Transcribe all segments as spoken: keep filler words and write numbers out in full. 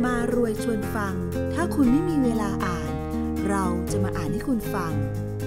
มารวยชวนฟังถ้าคุณไม่มีเวลาอ่านเราจะมาอ่านให้คุณฟัง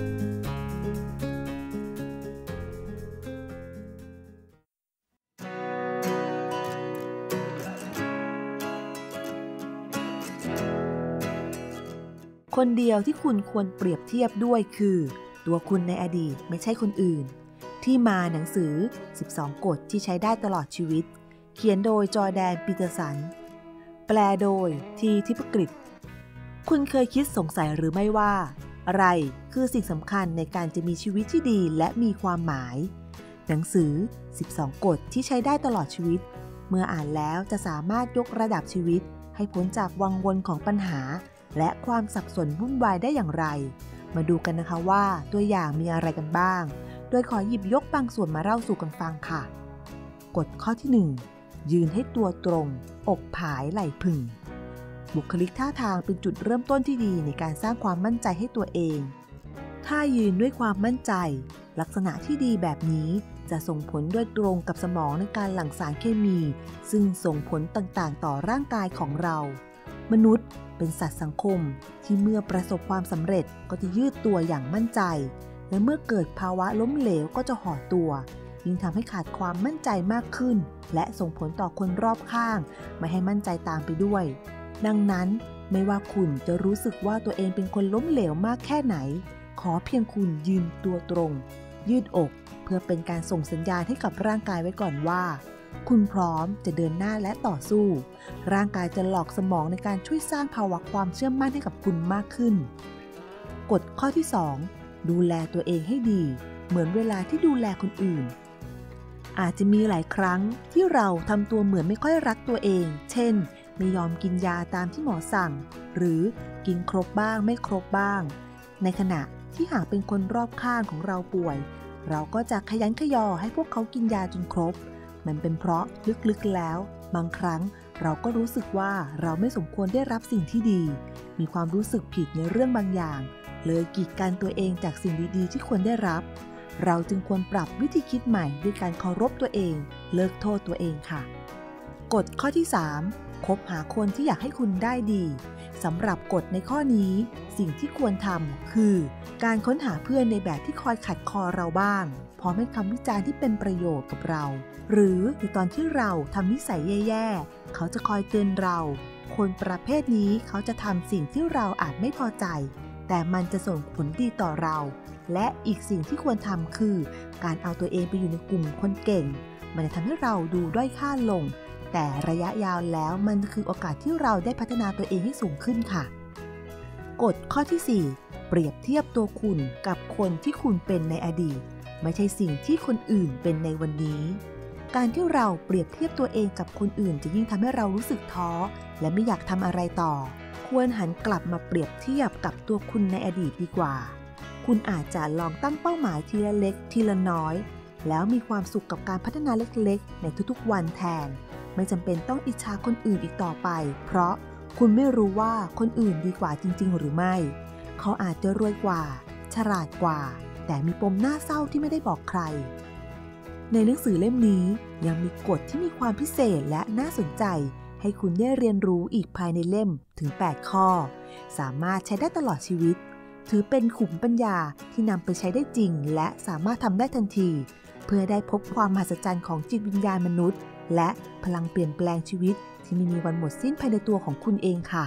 คนเดียวที่คุณควรเปรียบเทียบด้วยคือตัวคุณในอดีตไม่ใช่คนอื่นที่มาหนังสือสิบสองกฎที่ใช้ได้ตลอดชีวิตเขียนโดยจอร์แดนปีเตอร์สันแปลโดยทีทิพกฤษคุณเคยคิดสงสัยหรือไม่ว่าอะไรคือสิ่งสำคัญในการจะมีชีวิตที่ดีและมีความหมายหนังสือสิบสองกฎที่ใช้ได้ตลอดชีวิตเมื่ออ่านแล้วจะสามารถยกระดับชีวิตให้พ้นจากวังวนของปัญหาและความสับสนวุ่นวายได้อย่างไรมาดูกันนะคะว่าตัวอย่างมีอะไรกันบ้างโดยขอหยิบยกบางส่วนมาเล่าสู่กันฟังค่ะกฎข้อที่หนึ่งยืนให้ตัวตรงอกผายไหล่ผึ่งบุคลิกท่าทางเป็นจุดเริ่มต้นที่ดีในการสร้างความมั่นใจให้ตัวเองถ้ายืนด้วยความมั่นใจลักษณะที่ดีแบบนี้จะส่งผลโดยตรงกับสมองในการหลั่งสารเคมีซึ่งส่งผลต่างๆต่อร่างกายของเรามนุษย์เป็นสัตว์สังคมที่เมื่อประสบความสำเร็จก็จะยืดตัวอย่างมั่นใจและเมื่อเกิดภาวะล้มเหลวก็จะห่อตัวยิ่งทำให้ขาดความมั่นใจมากขึ้นและส่งผลต่อคนรอบข้างไม่ให้มั่นใจตามไปด้วยดังนั้นไม่ว่าคุณจะรู้สึกว่าตัวเองเป็นคนล้มเหลวมากแค่ไหนขอเพียงคุณยืนตัวตรงยืดอกเพื่อเป็นการส่งสัญญาณให้กับร่างกายไว้ก่อนว่าคุณพร้อมจะเดินหน้าและต่อสู้ร่างกายจะหลอกสมองในการช่วยสร้างภาวะความเชื่อมั่นให้กับคุณมากขึ้นกฎข้อที่สองดูแลตัวเองให้ดีเหมือนเวลาที่ดูแลคนอื่นอาจจะมีหลายครั้งที่เราทำตัวเหมือนไม่ค่อยรักตัวเองเช่นไม่ยอมกินยาตามที่หมอสั่งหรือกินครบบ้างไม่ครบบ้างในขณะที่หากเป็นคนรอบข้างของเราป่วยเราก็จะขยันขยอให้พวกเขากินยาจนครบมันเป็นเพราะลึกๆแล้วบางครั้งเราก็รู้สึกว่าเราไม่สมควรได้รับสิ่งที่ดีมีความรู้สึกผิดในเรื่องบางอย่างเลยกีดกันตัวเองจากสิ่งดีๆที่ควรได้รับเราจึงควรปรับวิธีคิดใหม่ด้วยการเคารพตัวเองเลิกโทษตัวเองค่ะกฎข้อที่สามคบหาคนที่อยากให้คุณได้ดีสำหรับกฎในข้อนี้สิ่งที่ควรทำคือการค้นหาเพื่อนในแบบที่คอยขัดคอเราบ้างพร้อมให้คำวิจารณ์ที่เป็นประโยชน์กับเราหรือในตอนที่เราทำนิสัยแย่ๆเขาจะคอยเตือนเราคนประเภทนี้เขาจะทำสิ่งที่เราอาจไม่พอใจแต่มันจะส่งผลดีต่อเราและอีกสิ่งที่ควรทำคือการเอาตัวเองไปอยู่ในกลุ่มคนเก่งมันจะทำให้เราดูด้อยค่าลงแต่ระยะยาวแล้วมันคือโอกาสที่เราได้พัฒนาตัวเองให้สูงขึ้นค่ะกฎข้อที่สี่เปรียบเทียบตัวคุณกับคนที่คุณเป็นในอดีตไม่ใช่สิ่งที่คนอื่นเป็นในวันนี้การที่เราเปรียบเทียบตัวเองกับคนอื่นจะยิ่งทำให้เรารู้สึกท้อและไม่อยากทำอะไรต่อควรหันกลับมาเปรียบเทียบกับตัวคุณในอดีตดีกว่าคุณอาจจะลองตั้งเป้าหมายทีละเล็กทีละน้อยแล้วมีความสุขกับการพัฒนาเล็กๆในทุกๆวันแทนไม่จำเป็นต้องอิจฉาคนอื่นอีกต่อไปเพราะคุณไม่รู้ว่าคนอื่นดีกว่าจริงๆหรือไม่เขาอาจจะรวยกว่าฉลาดกว่าแต่มีปมน่าเศร้าที่ไม่ได้บอกใครในหนังสือเล่มนี้ยังมีกฎที่มีความพิเศษและน่าสนใจให้คุณได้เรียนรู้อีกภายในเล่มถึงแปดข้อสามารถใช้ได้ตลอดชีวิตถือเป็นขุมปัญญาที่นำไปใช้ได้จริงและสามารถทำได้ทันทีเพื่อได้พบความมหัศจรรย์ของจิตวิญญาณมนุษย์และพลังเปลี่ยนแปลงชีวิตที่ไม่มีวันหมดสิ้นภายในตัวของคุณเองค่ะ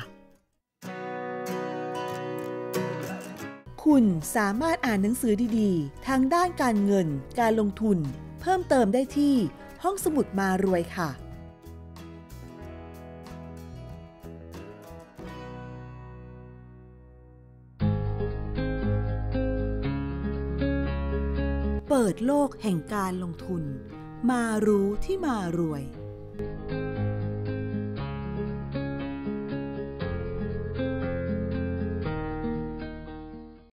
คุณสามารถอ่านหนังสือดีๆทางด้านการเงินการลงทุนเพิ่มเติมได้ที่ห้องสมุดมารวยค่ะเปิดโลกแห่งการลงทุนมารู้ที่มารวย